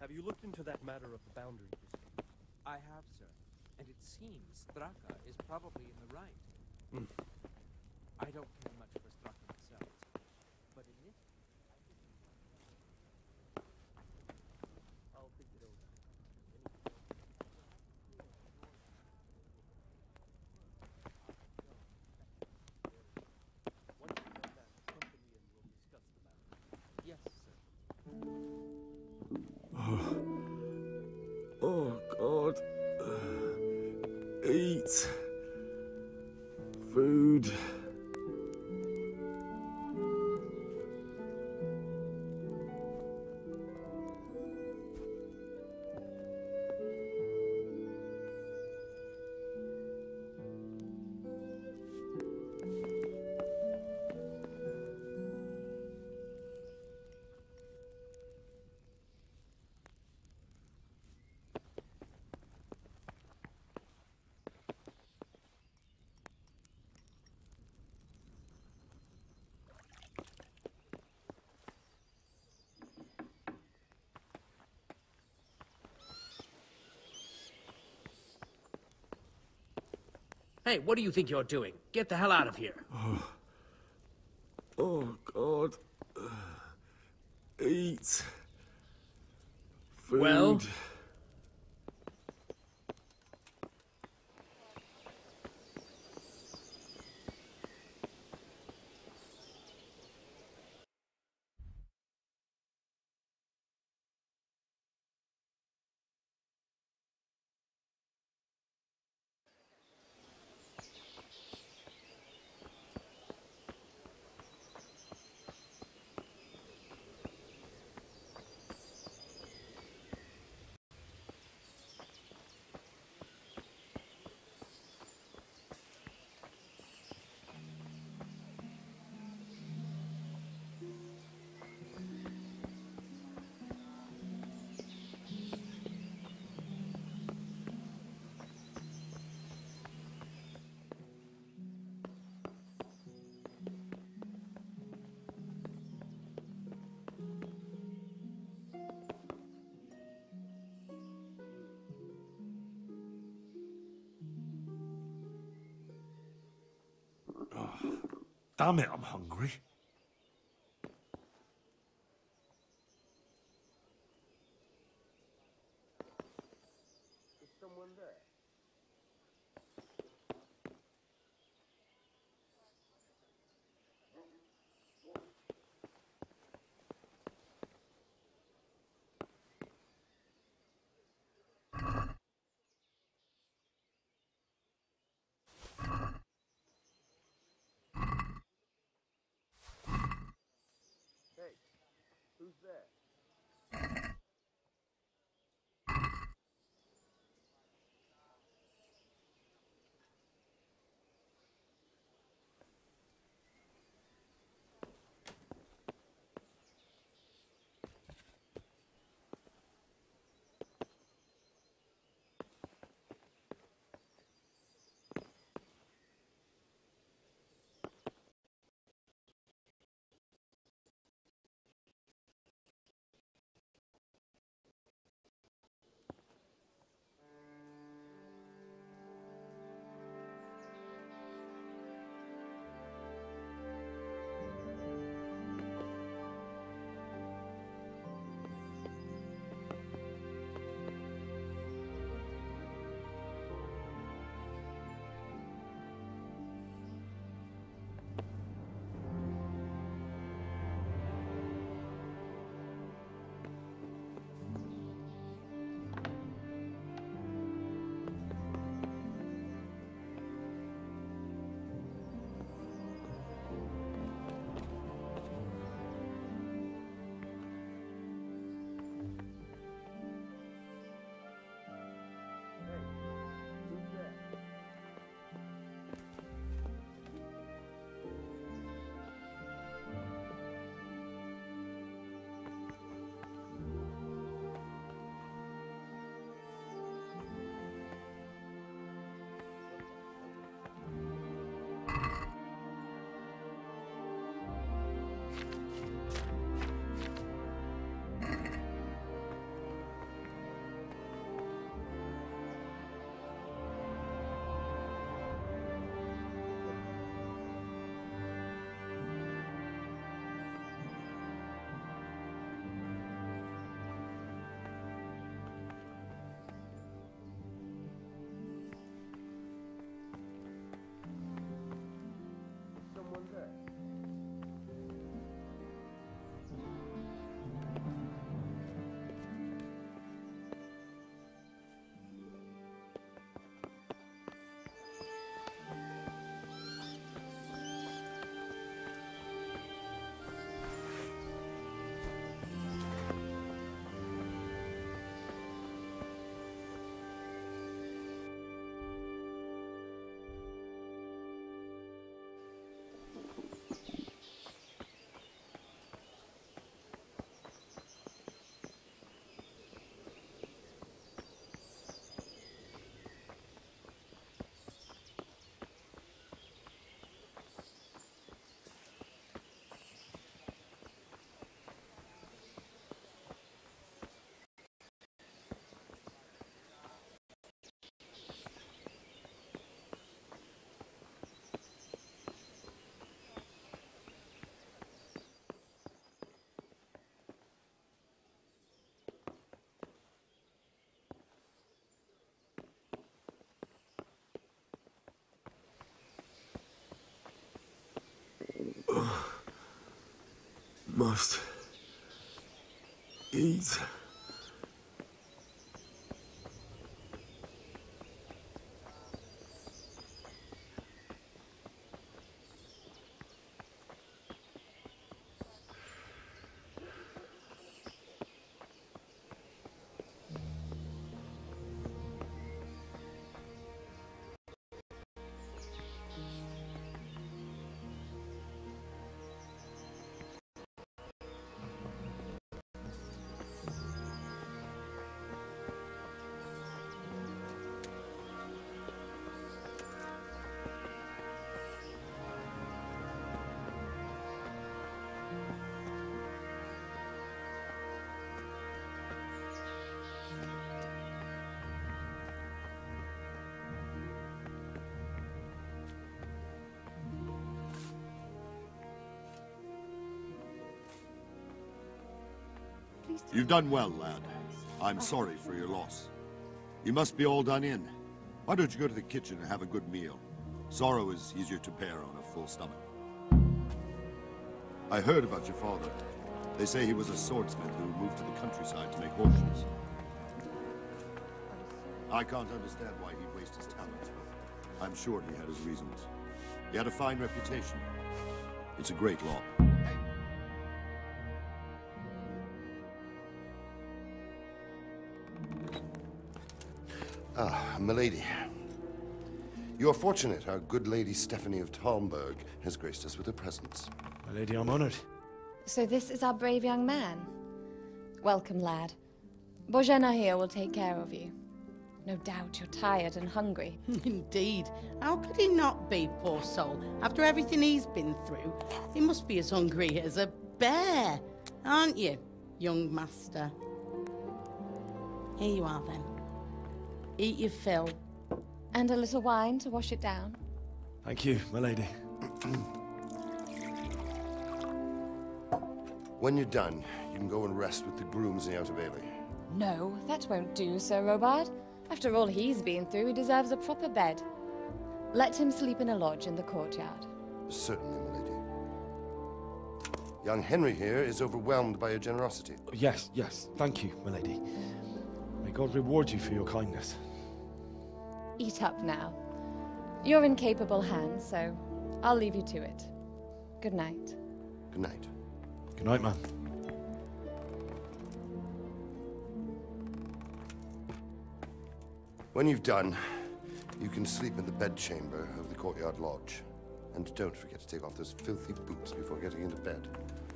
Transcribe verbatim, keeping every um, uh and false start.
Have you looked into that matter of the boundary dispute? I have, sir. And it seems Straka is probably in the right. Mm. I don't care much for Straka themselves, but in this... I'll think it over. Once you've done that, come to me and we'll discuss the matter. Yes, sir. Oh, God. Eat. Food. Hey, what do you think you're doing? Get the hell out of here. Oh, oh God. Eat. Food. Well? Damn it, I'm hungry. Is someone there? Hey, who's there? Must eat. You've done well, lad. I'm sorry for your loss. You must be all done in. Why don't you go to the kitchen and have a good meal? Sorrow is easier to bear on a full stomach. I heard about your father. They say he was a swordsmith who moved to the countryside to make horseshoes. I can't understand why he'd waste his talents, but I'm sure he had his reasons. He had a fine reputation. It's a great law. Ah, milady. You are fortunate our good lady Stephanie of Talmberg has graced us with her presence. My lady, I'm honored. So this is our brave young man. Welcome, lad. Bozhena here will take care of you. No doubt you're tired and hungry. Indeed. How could he not be, poor soul? After everything he's been through, he must be as hungry as a bear. Aren't you, young master? Here you are, then. Eat your fill. And a little wine to wash it down. Thank you, my lady. When you're done, you can go and rest with the grooms in the Outer Bailey. No, that won't do, Sir Robard. After all he's been through, he deserves a proper bed. Let him sleep in a lodge in the courtyard. Certainly, milady. Young Henry here is overwhelmed by your generosity. Yes, yes, thank you, my lady. May God reward you for your kindness. Eat up now. You're in capable hands, so I'll leave you to it. Good night. Good night. Good night, man. When you've done, you can sleep in the bedchamber of the courtyard lodge. And don't forget to take off those filthy boots before getting into bed.